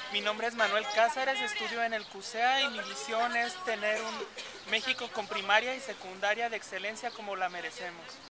Mi nombre es Manuel Cázares, estudio en el CUSEA y mi visión es tener un México con primaria y secundaria de excelencia como la merecemos.